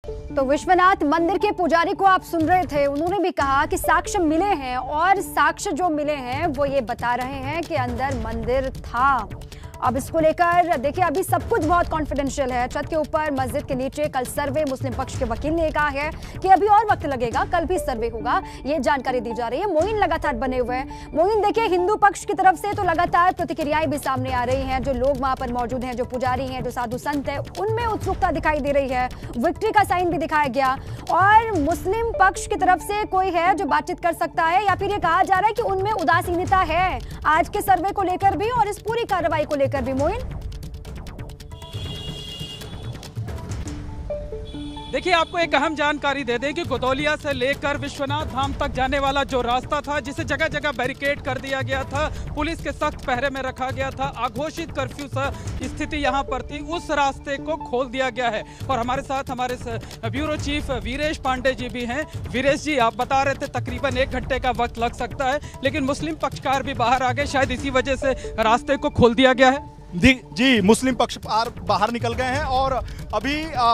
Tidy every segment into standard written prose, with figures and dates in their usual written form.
तो विश्वनाथ मंदिर के पुजारी को आप सुन रहे थे, उन्होंने भी कहा कि साक्ष्य मिले हैं और साक्ष्य जो मिले हैं वो ये बता रहे हैं कि अंदर मंदिर था। अब इसको लेकर देखिए, अभी सब कुछ बहुत कॉन्फिडेंशियल है। छत के ऊपर, मस्जिद के नीचे कल सर्वे, मुस्लिम पक्ष के वकील ने कहा है कि अभी और वक्त लगेगा, कल भी सर्वे होगा, ये जानकारी दी जा रही है। मोइन लगातार बने हुए हैं। मोइन देखिए, हिंदू पक्ष की तरफ से तो लगातार प्रतिक्रियाएं भी सामने आ रही हैं। जो लोग वहां पर मौजूद हैं, जो पुजारी हैं, जो साधु संत हैं, उनमें उत्सुकता दिखाई दे रही है। विक्ट्री का साइन भी दिखाया गया। और मुस्लिम पक्ष की तरफ से कोई है जो बातचीत कर सकता है, या फिर ये कहा जा रहा है कि उनमें उदासीनता है आज के सर्वे को लेकर भी और इस पूरी कार्रवाई को लेकर भी। मोइन, देखिए, आपको एक अहम जानकारी दे दें कि गोदौलिया से लेकर विश्वनाथ धाम तक जाने वाला जो रास्ता था, जिसे जगह जगह बैरिकेड कर दिया गया था, पुलिस के सख्त पहरे में रखा गया था, आघोषित कर्फ्यू सा स्थिति यहां पर थी, उस रास्ते को खोल दिया गया है। और हमारे साथ हमारे ब्यूरो चीफ वीरेश पांडे जी भी हैं। वीरेश जी, आप बता रहे थे तकरीबन 1 घंटे का वक्त लग सकता है, लेकिन मुस्लिम पक्षकार भी बाहर आ गए, शायद इसी वजह से रास्ते को खोल दिया गया है। जी, मुस्लिम पक्षकार बाहर निकल गए हैं और अभी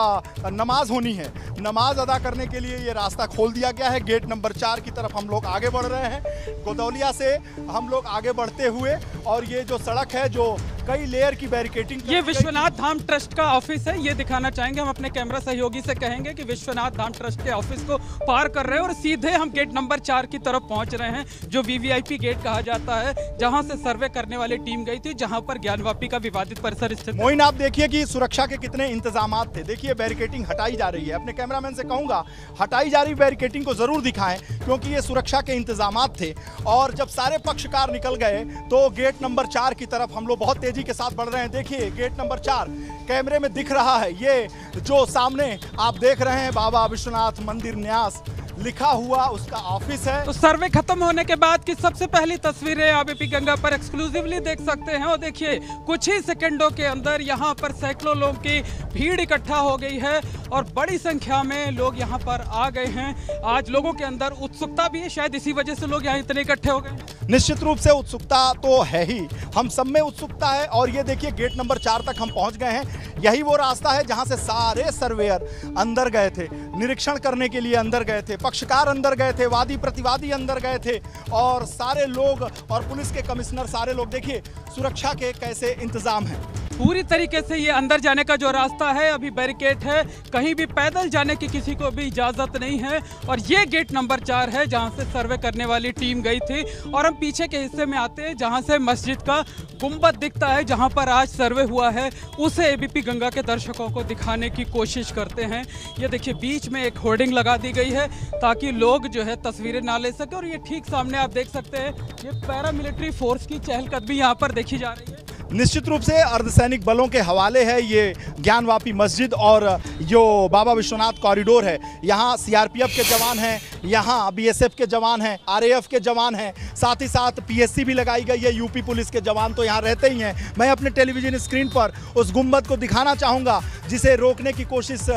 नमाज होनी है। नमाज अदा करने के लिए ये रास्ता खोल दिया गया है। गेट नंबर 4 की तरफ हम लोग आगे बढ़ रहे हैं। गोदौलिया से हम लोग आगे बढ़ते हुए, और ये जो सड़क है जो कई लेयर की बैरिकेडिंग, ये विश्वनाथ धाम ट्रस्ट का ऑफिस है, ये दिखाना चाहेंगे। हम अपने कैमरा सहयोगी से कहेंगे कि विश्वनाथ धाम ट्रस्ट के ऑफिस को पार कर रहे हैं और सीधे हम गेट नंबर 4 की तरफ पहुंच रहे हैं, जो वीवीआईपी गेट कहा जाता है, जहां से सर्वे करने वाली टीम गई थी, जहां पर ज्ञानवापी का विवादित परिसर स्थित। मोइन, आप देखिए कि सुरक्षा के कितने इंतजामात थे। देखिए, बैरिकेडिंग हटाई जा रही है। अपने कैमरामैन से कहूंगा, हटाई जा रही बैरिकेडिंग को जरूर दिखाएं, क्योंकि ये सुरक्षा के इंतजामात थे। और जब सारे पक्षकार निकल गए तो गेट नंबर 4 की तरफ हम लोग बहुत तेजी के साथ बढ़ रहे हैं। देखिए, गेट नंबर 4 कैमरे में दिख रहा है। ये जो सामने आप देख रहे हैं, बाबा विश्वनाथ मंदिर न्यास लिखा हुआ उसका ऑफिस है। तो सर्वे खत्म होने के बाद की सबसे पहली तस्वीरें ABP गंगा पर एक्सक्लूसिवली देख सकते हैं। और देखिए, कुछ ही सेकंडों के अंदर यहाँ पर सैकड़ों लोगों की भीड़ इकट्ठा हो गई है और बड़ी संख्या में लोग यहाँ पर आ गए हैं। आज लोगों के अंदर उत्सुकता भी है, शायद इसी वजह से लोग यहाँ इतने इकट्ठे हो गए। निश्चित रूप से उत्सुकता तो है ही, हम सब में उत्सुकता है। और ये देखिए, गेट नंबर 4 तक हम पहुंच गए हैं। यही वो रास्ता है जहां से सारे सर्वेयर अंदर गए थे, निरीक्षण करने के लिए अंदर गए थे, पक्षकार अंदर गए थे, वादी प्रतिवादी अंदर गए थे, और सारे लोग और पुलिस के कमिश्नर, सारे लोग। देखिए सुरक्षा के कैसे इंतजाम हैं। पूरी तरीके से ये अंदर जाने का जो रास्ता है अभी बैरिकेड है, कहीं भी पैदल जाने की किसी को भी इजाज़त नहीं है। और ये गेट नंबर 4 है जहां से सर्वे करने वाली टीम गई थी। और हम पीछे के हिस्से में आते हैं जहां से मस्जिद का गुंबद दिखता है, जहां पर आज सर्वे हुआ है, उसे ABP गंगा के दर्शकों को दिखाने की कोशिश करते हैं। ये देखिए, बीच में एक होर्डिंग लगा दी गई है ताकि लोग जो है तस्वीरें ना ले सके। और ये ठीक सामने आप देख सकते हैं, ये पैरामिलिट्री फोर्स की चहलकदमी यहाँ पर देखी जा रही है। निश्चित रूप से अर्धसैनिक बलों के हवाले है ये ज्ञानवापी मस्जिद और जो बाबा विश्वनाथ कॉरिडोर है। यहाँ CRPF के जवान हैं, यहाँ BSF के जवान हैं, RAF के जवान हैं, साथ ही साथ PSC भी लगाई गई है। यूपी पुलिस के जवान तो यहाँ रहते ही हैं। मैं अपने टेलीविजन स्क्रीन पर उस गुंबद को दिखाना चाहूँगा जिसे रोकने की कोशिश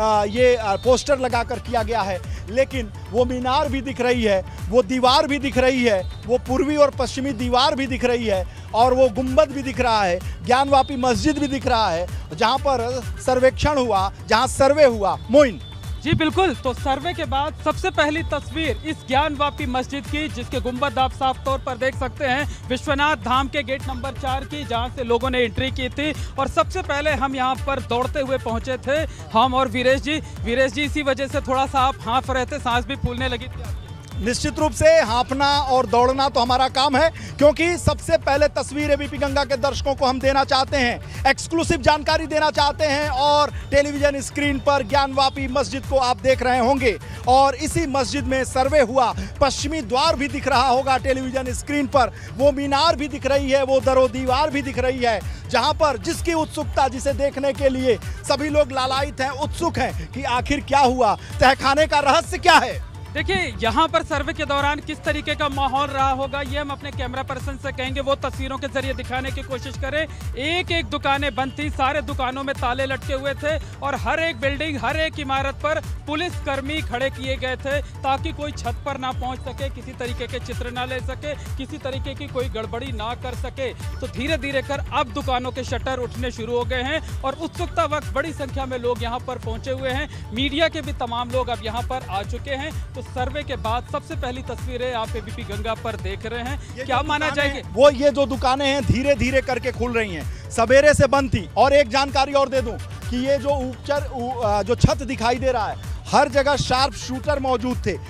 ये पोस्टर लगाकर किया गया है, लेकिन वो मीनार भी दिख रही है, वो दीवार भी दिख रही है, वो पूर्वी और पश्चिमी दीवार भी दिख रही है, और वो गुंबद भी दिख रहा है, ज्ञानवापी मस्जिद भी दिख रहा है, जहां पर सर्वेक्षण हुआ, जहां सर्वे हुआ। मोइन जी बिल्कुल, तो सर्वे के बाद सबसे पहली तस्वीर इस ज्ञानवापी मस्जिद की, जिसके गुंबद आप साफ तौर पर देख सकते हैं, विश्वनाथ धाम के गेट नंबर 4 की, जहां से लोगों ने एंट्री की थी। और सबसे पहले हम यहां पर दौड़ते हुए पहुंचे थे, हम और वीरेश जी इसी वजह से थोड़ा सा आप हाँफ रहे थे, सांस भी फूलने लगी थी। निश्चित रूप से हाँफना और दौड़ना तो हमारा काम है, क्योंकि सबसे पहले तस्वीर ABP गंगा के दर्शकों को हम देना चाहते हैं, एक्सक्लूसिव जानकारी देना चाहते हैं। और टेलीविजन स्क्रीन पर ज्ञानवापी मस्जिद को आप देख रहे होंगे, और इसी मस्जिद में सर्वे हुआ। पश्चिमी द्वार भी दिख रहा होगा टेलीविजन स्क्रीन पर, वो मीनार भी दिख रही है, वो दरो दीवार भी दिख रही है, जहां पर जिसकी उत्सुकता, जिसे देखने के लिए सभी लोग लालायित हैं, उत्सुक हैं कि आखिर क्या हुआ, तहखाने का रहस्य क्या है। देखिए यहाँ पर सर्वे के दौरान किस तरीके का माहौल रहा होगा ये हम अपने कैमरा पर्सन से कहेंगे, वो तस्वीरों के जरिए दिखाने की कोशिश करें। एक एक दुकानें बंद थी, सारे दुकानों में ताले लटके हुए थे और हर एक बिल्डिंग, हर एक इमारत पर पुलिसकर्मी खड़े किए गए थे ताकि कोई छत पर ना पहुंच सके, किसी तरीके के चित्र ना ले सके, किसी तरीके की कोई गड़बड़ी ना कर सके। तो धीरे धीरे कर अब दुकानों के शटर उठने शुरू हो गए हैं और उत्सुकता वक्त बड़ी संख्या में लोग यहाँ पर पहुंचे हुए हैं। मीडिया के भी तमाम लोग अब यहाँ पर आ चुके हैं। तो सर्वे के बाद सबसे पहली तस्वीरें आप एबीपी गंगा पर देख रहे हैं, क्या माना जाएगी? वो ये जो दुकानें हैं धीरे धीरे करके खुल रही हैं, सवेरे से बंद थी। और एक जानकारी और दे दूं कि ये जो छत दिखाई दे रहा है, हर जगह शार्प शूटर मौजूद थे,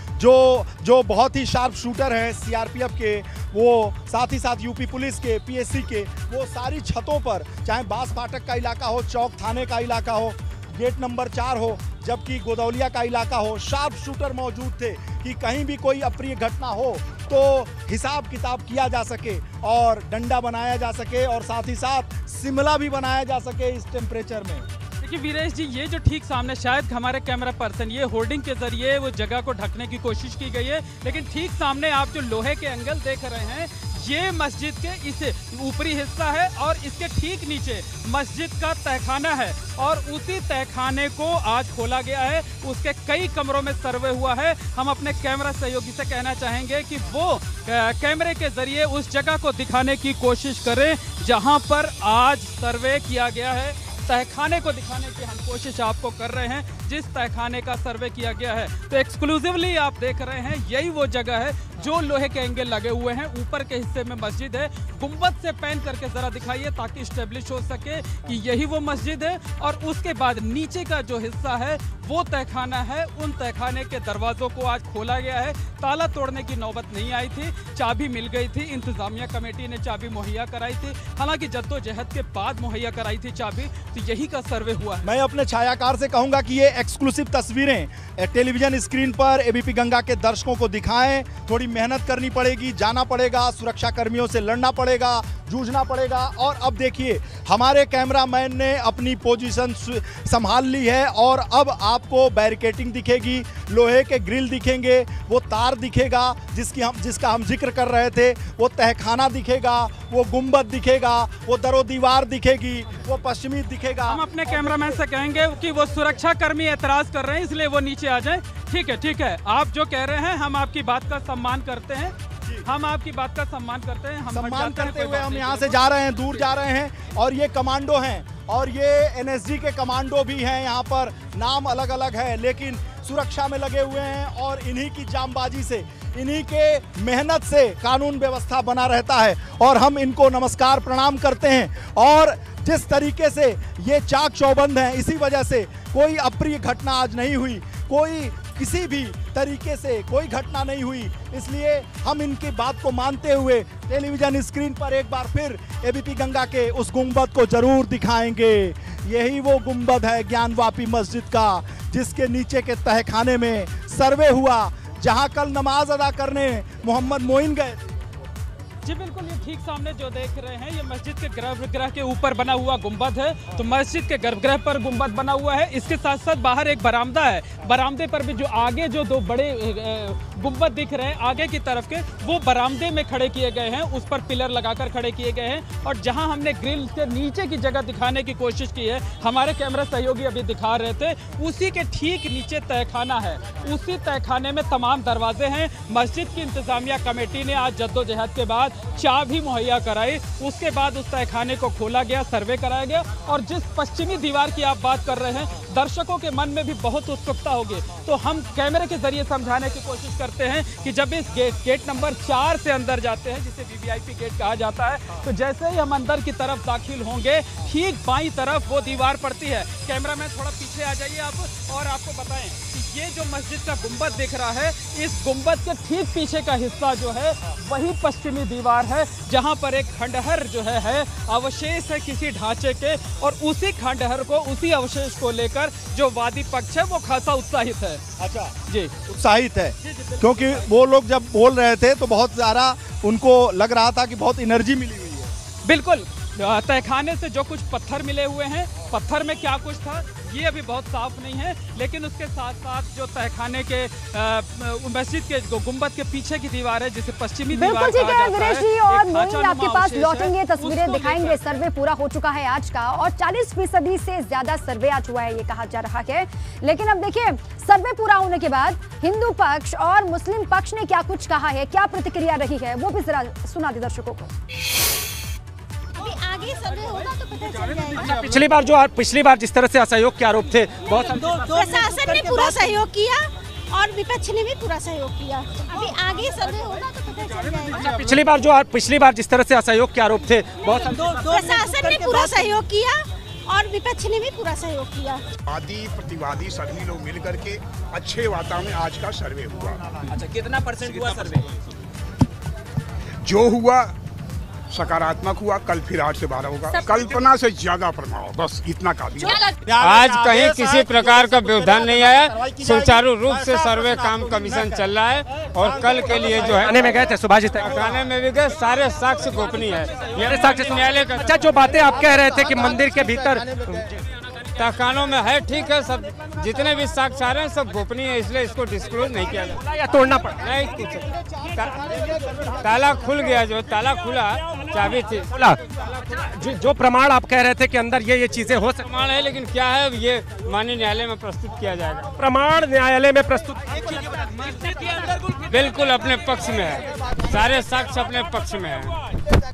जो बहुत ही शार्प शूटर हैं सीआरपीएफ के, वो साथ ही साथ यूपी पुलिस के, पीएससी के, वो सारी छतों पर, चाहे बास फाटक का इलाका हो, चौक थाने का इलाका हो, गेट नंबर 4 हो, जबकि गोदौलिया का इलाका हो, शार्प शूटर मौजूद थे कि कहीं भी कोई अप्रिय घटना हो तो हिसाब किताब किया जा सके और डंडा बनाया जा सके और साथ ही साथ शिमला भी बनाया जा सके इस टेम्परेचर में। देखिए वीरेश जी, ये जो ठीक सामने, शायद हमारे कैमरा पर्सन, ये होर्डिंग के जरिए वो जगह को ढकने की कोशिश की गई है, लेकिन ठीक सामने आप जो लोहे के एंगल देख रहे हैं, ये मस्जिद के इस ऊपरी हिस्सा है और इसके ठीक नीचे मस्जिद का तहखाना है और उसी तहखाने को आज खोला गया है। उसके कई कमरों में सर्वे हुआ है। हम अपने कैमरा सहयोगी से कहना चाहेंगे कि वो कैमरे के जरिए उस जगह को दिखाने की कोशिश करें जहां पर आज सर्वे किया गया है। तहखाने को दिखाने की हम कोशिश आपको कर रहे हैं, जिस तहखाने का सर्वे किया गया है। तो एक्सक्लूसिवली आप देख रहे हैं, यही वो जगह है जो लोहे के एंगल लगे हुए हैं। ऊपर के हिस्से में मस्जिद है। गुंबद से पैन करके जरा दिखाइए ताकि स्टेब्लिश हो सके कि यही वो मस्जिद है। और उसके बाद नीचे का जो हिस्सा है वो तहखाना है। उन तहखाने के दरवाजों को आज खोला गया है। ताला तोड़ने की नौबत नहीं आई थी, चाबी मिल गई थी। इंतजामिया कमेटी ने चाबी मुहैया कराई थी, हालांकि जद्दोजहद के बाद मुहैया कराई थी चाबी। तो यही का सर्वे हुआ है। मैं अपने छायाकार से कहूंगा कि ये एक्सक्लूसिव तस्वीरें टेलीविजन स्क्रीन पर एबीपी गंगा के दर्शकों को दिखाएं। थोड़ी मेहनत करनी पड़ेगी, जाना पड़ेगा, सुरक्षा कर्मियों से लड़ना पड़ेगा, जूझना पड़ेगा। और अब देखिए, हमारे कैमरामैन ने अपनी पोजीशन संभाल ली है और अब आपको बैरिकेटिंग दिखेगी, लोहे के ग्रिल दिखेंगे, वो तार दिखेगा जिसका हम जिक्र कर रहे थे, वो तहखाना दिखेगा, वो गुंबद दिखेगा, वो दरो दीवार दिखेगी, वो पश्चिमी दिखेगा। हम अपने कैमरामैन से कहेंगे कि वो सुरक्षा कर्मी एतराज कर रहे हैं, इसलिए वो नीचे आ जाएं। ठीक है, ठीक है, आप जो कह रहे हैं हम आपकी बात का सम्मान करते हैं। हम आपकी बात का सम्मान करते हैं। हम सम्मान करते हुए हम यहाँ से जा रहे हैं, दूर जा रहे हैं। और ये कमांडो हैं और ये एनएसजी के कमांडो भी हैं। यहाँ पर नाम अलग अलग है लेकिन सुरक्षा में लगे हुए हैं और इन्हीं की जामबाजी से, इन्हीं के मेहनत से कानून व्यवस्था बना रहता है और हम इनको नमस्कार प्रणाम करते हैं। और जिस तरीके से ये चाक चौबंद हैं, इसी वजह से कोई अप्रिय घटना आज नहीं हुई, कोई किसी भी तरीके से कोई घटना नहीं हुई। इसलिए हम इनकी बात को मानते हुए टेलीविजन स्क्रीन पर एक बार फिर एबीपी गंगा के उस गुंबद को जरूर दिखाएंगे। यही वो गुंबद है ज्ञानवापी मस्जिद का, जिसके नीचे के तहखाने में सर्वे हुआ, जहां कल नमाज अदा करने मोहम्मद मोइन गए। जी बिल्कुल, ये ठीक सामने जो देख रहे हैं ये मस्जिद के गर्भगृह के ऊपर बना हुआ गुंबद है। तो मस्जिद के गर्भगृह पर गुंबद बना हुआ है। इसके साथ साथ बाहर एक बरामदा है। बरामदे पर भी जो आगे जो दो बड़े गुंबद दिख रहे हैं आगे की तरफ के, वो बरामदे में खड़े किए गए हैं, उस पर पिलर लगाकर खड़े किए गए हैं। और जहां हमने ग्रिल के नीचे की जगह दिखाने की कोशिश की है, हमारे कैमरा सहयोगी अभी दिखा रहे थे, उसी के ठीक नीचे तहखाना है। उसी तहखाने में तमाम दरवाजे हैं। मस्जिद की इंतजामिया कमेटी ने आज जद्दोजहद के बाद चाबी मुहैया कराई। उसके बाद उस तहखाने को खोला गया, सर्वे कराया गया। और जिस पश्चिमी दीवार की आप बात कर रहे हैं, दर्शकों के मन में भी बहुत उत्सुकता होगी। तो हम कैमरे के जरिए समझाने की कोशिश करते हैं कि जब इस गेट नंबर 4 से अंदर जाते हैं, जिसे वीवीआईपी गेट कहा जाता है, तो जैसे ही हम अंदर की तरफ दाखिल होंगे, ठीक बाईं तरफ वो दीवार पड़ती है। कैमरामैन थोड़ा पीछे आ जाइए आप, और आपको बताएं कि ये जो मस्जिद का गुंबद दिख रहा है, इस गुंबद के ठीक पीछे का हिस्सा जो है वही पश्चिमी दीवार है, जहां पर एक खंडहर जो है अवशेष है किसी ढांचे के। और उसी खंडहर को, उसी अवशेष को लेकर जो वादी पक्ष है वो खासा उत्साहित है। अच्छा जी, उत्साहित है क्योंकि वो लोग जब बोल रहे थे तो बहुत ज़्यादा उनको लग रहा था कि बहुत एनर्जी मिली हुई है। बिल्कुल, तहखाने से जो कुछ पत्थर मिले हुए हैं, पत्थर में क्या कुछ था ये अभी बहुत साफ नहीं है, लेकिन उसके साथ साथ जो तहखाने के मस्जिद के गुंबद के पीछे की दीवार है, जिसे पश्चिमी दीवार कहा जाता है। बिल्कुल ठीक है वीरेश जी, और मोइन आपके पास लौटेंगे, तस्वीरें दिखाएंगे। सर्वे पूरा हो चुका है आज का और 40% से ज्यादा सर्वे आज हुआ है, ये कहा जा रहा है। लेकिन अब देखिए, सर्वे पूरा होने के बाद हिंदू पक्ष और मुस्लिम पक्ष ने क्या कुछ कहा है, क्या प्रतिक्रिया रही है, वो भी जरा सुना दे दर्शकों को। आगे सर्वे होगा तो पता चल जाएगा। पिछली बार जिस तरह से असहयोग के आरोप थे, बहुत प्रशासन ने पूरा सहयोग किया और विपक्ष ने भी पूरा सहयोग किया। अभी आगे सर्वे होगा तो पता चल जाएगा। पिछली बार जिस तरह से असहयोग के आरोप थे, बहुत प्रशासन ने पूरा सहयोग किया और विपक्ष ने भी पूरा सहयोग किया। वादी प्रतिवादी सभी लोग मिलकर के अच्छे वातावरण में आज का सर्वे हुआ। अच्छा, कितना % हुआ सर्वे? जो हुआ सकारात्मक हुआ। कल फिर 8 से 12 होगा। कल्पना से ज्यादा प्रभाव, बस इतना काफी। आज कहीं किसी प्रकार का व्यवधान नहीं आया, सुचारू रूप से सर्वे काम कमीशन चल रहा है। और कल के लिए जो है थाने में गए थे, सुभाष थाने में भी गए, सारे साक्ष्य गोपनीय है। साक्ष्य न्यायालय का। अच्छा, जो बातें आप कह रहे थे कि मंदिर के भीतर तहखानों में है, ठीक है, सब जितने भी साक्ष्य आ रहे हैं सब गोपनीय है, इसलिए इसको डिस्क्लोज नहीं किया जाता या तोड़ना पड़ा? नहीं, कुछ ताला खुल गया, जो ताला खुला, चाबी थी खुला। जो प्रमाण आप कह रहे थे कि अंदर ये चीजें हो सकती, प्रमाण है, लेकिन क्या है ये माननीय न्यायालय में प्रस्तुत किया जाएगा। प्रमाण न्यायालय में प्रस्तुत बिल्कुल अपने पक्ष में है, सारे साक्ष्य अपने पक्ष में है।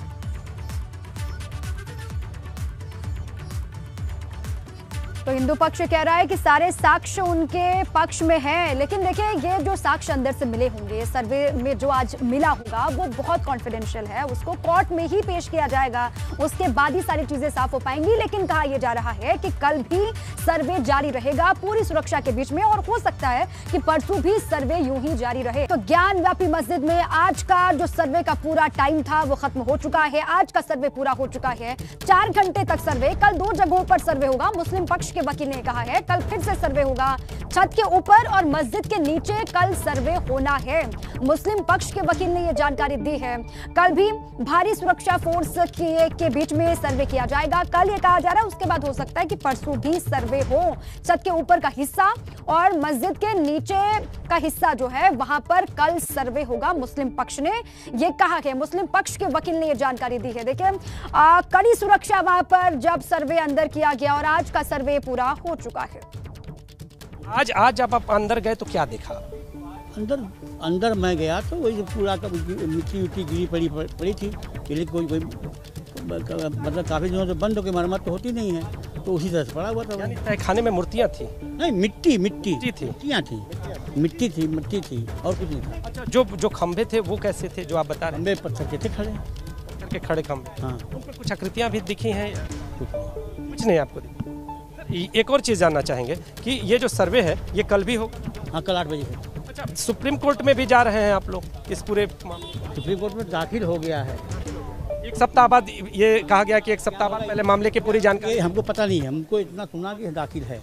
तो हिंदू पक्ष कह रहा है कि सारे साक्ष्य उनके पक्ष में है। लेकिन देखिए, ये जो साक्ष्य अंदर से मिले होंगे, सर्वे में जो आज मिला होगा, वो बहुत कॉन्फिडेंशियल है, उसको कोर्ट में ही पेश किया जाएगा, उसके बाद ही सारी चीजें साफ हो पाएंगी। लेकिन कहा यह जा रहा है कि कल भी सर्वे जारी रहेगा पूरी सुरक्षा के बीच में, और हो सकता है कि परसों भी सर्वे यूं ही जारी रहे। तो ज्ञानव्यापी मस्जिद में आज का जो सर्वे का पूरा टाइम था वो खत्म हो चुका है। आज का सर्वे पूरा हो चुका है, 4 घंटे तक सर्वे। कल 2 जगहों पर सर्वे होगा। मुस्लिम पक्ष के वकील ने कहा है कल फिर से सर्वे होगा, छत के ऊपर और मस्जिद के नीचे कल सर्वे होना है। मुस्लिम पक्ष के वकील ने यह जानकारी दी है। कल भी भारी सुरक्षा फोर्स के बीच में सर्वे किया जाएगा। कल ये कहा जा रहा है, उसके बाद हो सकता है कि परसों भी सर्वे हो। छत के ऊपर का हिस्सा और मस्जिद के नीचे का हिस्सा जो है वहां पर कल सर्वे होगा। मुस्लिम पक्ष ने यह कहा है, मुस्लिम पक्ष के वकील ने यह जानकारी दी है। देखिए, कड़ी सुरक्षा वहां पर जब सर्वे अंदर किया गया और आज का सर्वे पूरा हो चुका है। आज जब आप अंदर गए तो क्या देखा? अंदर मैं गया तो वही पूरा मिट्टी गिरी पड़ी थी। कोई मतलब काफी दिनों से बंद हो के मरम्मत तो होती नहीं है, तो उसी तरह से पड़ा हुआ था। तहखाने में मूर्तियाँ थी? नहीं, मिट्टी थी, मिट्टी थी और कुछ नहीं था। अच्छा, जो खंभे थे वो कैसे थे जो आप बता रहे हैं? पत्थर के थे, खड़े खंभे। हाँ, उन पर कुछ आकृतियाँ भी दिखी हैं? कुछ नहीं आपको दिखी। एक और चीज़ जानना चाहेंगे कि ये जो सर्वे है ये कल भी हो? हाँ, कल 8 बजे है। अच्छा, सुप्रीम कोर्ट में भी जा रहे हैं आप लोग इस पूरे? सुप्रीम कोर्ट में दाखिल हो गया है। 1 सप्ताह बाद ये कहा गया कि 1 सप्ताह बाद पहले मामले की पूरी जानकारी। हमको पता नहीं है, हमको इतना सुना कि दाखिल है।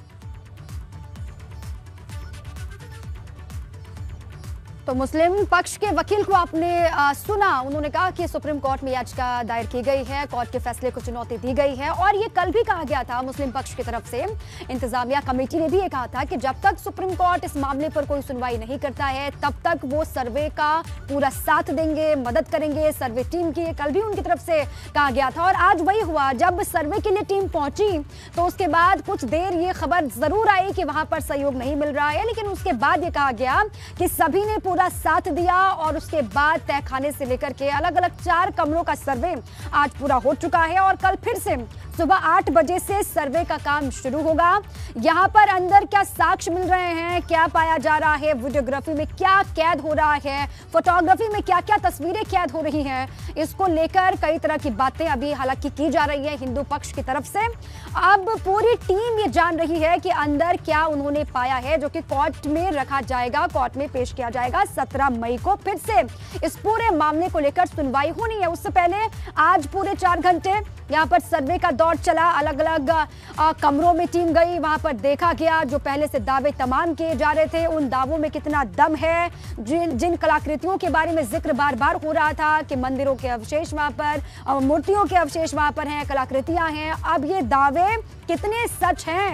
तो मुस्लिम पक्ष के वकील को आपने सुना, उन्होंने कहा कि सुप्रीम कोर्ट में याचिका दायर की गई है, कोर्ट के फैसले को चुनौती दी गई है। और ये कल भी कहा गया था मुस्लिम पक्ष की तरफ से, इंतजामिया कमेटी ने भी ये कहा था कि जब तक सुप्रीम कोर्ट इस मामले पर कोई सुनवाई नहीं करता है तब तक वो सर्वे का पूरा साथ देंगे, मदद करेंगे सर्वे टीम की। कल भी उनकी तरफ से कहा गया था और आज वही हुआ। जब सर्वे के लिए टीम पहुंची तो उसके बाद कुछ देर ये खबर जरूर आई कि वहां पर सहयोग नहीं मिल रहा है, लेकिन उसके बाद ये कहा गया कि सभी ने पूरा साथ दिया और उसके बाद तहखाने से लेकर के अलग अलग 4 कमरों का सर्वे आज पूरा हो चुका है। और कल फिर से सुबह 8 बजे से सर्वे का काम शुरू होगा। यहाँ पर अंदर क्या साक्ष्य मिल रहे हैं, क्या पाया जा रहा है, वीडियोग्राफी में क्या कैद हो रहा है, फोटोग्राफी में क्या क्या तस्वीरें कैद हो रही हैं, इसको लेकर कई तरह की बातें अभी हालांकि की जा रही है हिंदू पक्ष की तरफ से। अब पूरी टीम ये जान रही है कि अंदर क्या उन्होंने पाया है, जो कि कोर्ट में रखा जाएगा, कोर्ट में पेश किया जाएगा। 17 मई को फिर से इस पूरे मामले को लेकर सुनवाई होनी है। उससे पहले आज पूरे 4 घंटे यहाँ पर सर्वे का दौर चला। अलग अलग कमरों में टीम गई, वहां पर देखा गया जो पहले से दावे तमाम किए जा रहे थे उन दावों में कितना दम है। जिन कलाकृतियों के बारे में जिक्र बार बार हो रहा था कि मंदिरों के अवशेष वहां पर, मूर्तियों के अवशेष वहां पर हैं, कलाकृतियां हैं, अब ये दावे कितने सच हैं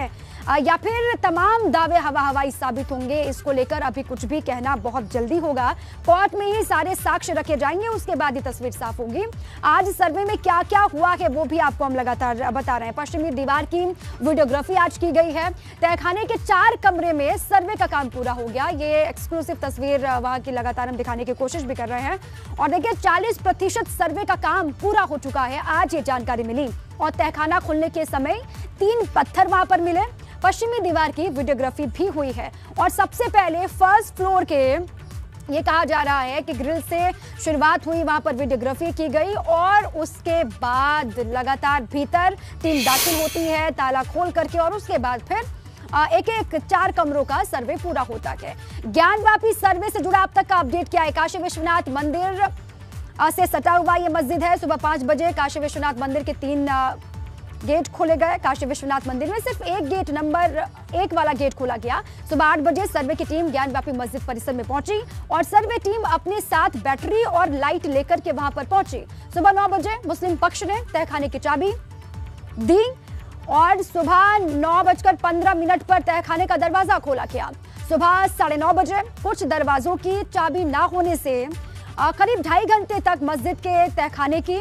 या फिर तमाम दावे हवाई साबित होंगे, इसको लेकर अभी कुछ भी कहना बहुत जल्दी होगा। कोर्ट में ही सारे साक्ष्य रखे जाएंगे, उसके बाद ही तस्वीर साफ होगी। आज सर्वे में क्या क्या हुआ है वो भी आपको हम लगातार बता रहे हैं। पश्चिमी दीवार की वीडियोग्राफी आज की गई है। तहखाने के 4 कमरे में सर्वे का काम पूरा हो गया। ये एक्सक्लूसिव तस्वीर वहां की लगातार हम दिखाने की कोशिश भी कर रहे हैं। और देखिए 40% सर्वे का काम पूरा हो चुका है, आज ये जानकारी मिली। और तहखाना खुलने के समय 3 पत्थर वहां पर मिले। पश्चिमी दीवार की वीडियोग्राफी भी हुई है। और सबसे पहले फर्स्ट फ्लोर के ये कहा जा रहा है कि ग्रिल से शुरुआत हुई, वहां पर वीडियोग्राफी की गई और उसके बाद लगातार भीतर टीम दाखिल होती है ताला खोल करके, और उसके बाद फिर एक 4 कमरों का सर्वे पूरा होता है। ज्ञानवापी सर्वे से जुड़ा अब तक का अपडेट क्या है? काशी विश्वनाथ मंदिर से सटा हुआ ये मस्जिद है। सुबह 5 बजे काशी विश्वनाथ मंदिर के 3 गेट खोले गए। काशी विश्वनाथ मंदिर में सिर्फ एक गेट, नंबर 1 वाला गेट खोला गया। सुबह 8 बजे सर्वे की टीम ज्ञानवापी मस्जिद परिसर में पहुंची और सर्वे टीम अपने साथ बैटरी और लाइट लेकर के वहां पर पहुंची। सुबह 9 बजे मुस्लिम पक्ष ने तहखाने की चाबी दी और सुबह 9:15 पर तहखाने का दरवाजा खोला गया। सुबह 9:30 बजे कुछ दरवाजों की चाबी ना होने से करीब 2.5 घंटे तक मस्जिद के तहखाने की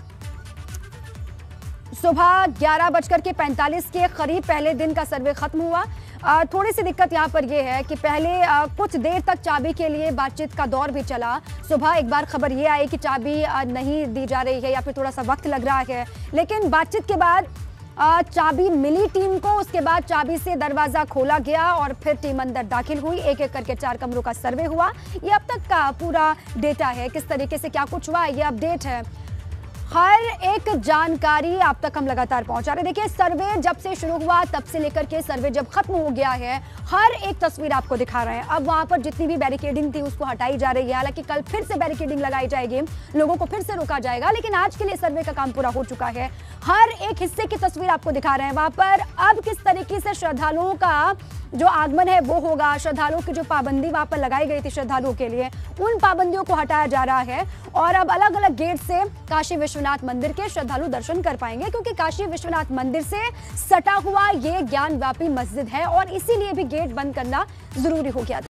सुबह 11:45 के करीब पहले दिन का सर्वे खत्म हुआ। थोड़ी सी दिक्कत यहाँ पर यह है कि पहले कुछ देर तक चाबी के लिए बातचीत का दौर भी चला। सुबह एक बार खबर ये आई कि चाबी नहीं दी जा रही है या फिर थोड़ा सा वक्त लग रहा है, लेकिन बातचीत के बाद चाबी मिली टीम को। उसके बाद चाबी से दरवाजा खोला गया और फिर टीम अंदर दाखिल हुई। एक एक करके 4 कमरों का सर्वे हुआ। ये अब तक का पूरा डेटा है, किस तरीके से क्या कुछ हुआ ये अपडेट है। हर एक जानकारी आप तक हम लगातार पहुंचा रहे। देखिए सर्वे जब से शुरू हुआ तब से लेकर के सर्वे जब खत्म हो गया है, हर एक तस्वीर आपको दिखा रहे हैं। अब वहां पर जितनी भी बैरिकेडिंग थी उसको हटाई जा रही है। हालांकि कल फिर से बैरिकेडिंग लगाई जाएगी, लोगों को फिर से रोका जाएगा, लेकिन आज के लिए सर्वे का काम पूरा हो चुका है। हर एक हिस्से की तस्वीर आपको दिखा रहे हैं। वहां पर अब किस तरीके से श्रद्धालुओं का जो आगमन है वो होगा, श्रद्धालुओं की जो पाबंदी वहां पर लगाई गई थी श्रद्धालुओं के लिए, उन पाबंदियों को हटाया जा रहा है। और अब अलग अलग गेट से काशी विश्वनाथ मंदिर के श्रद्धालु दर्शन कर पाएंगे, क्योंकि काशी विश्वनाथ मंदिर से सटा हुआ ये ज्ञानवापी मस्जिद है और इसीलिए भी गेट बंद करना जरूरी हो गया था।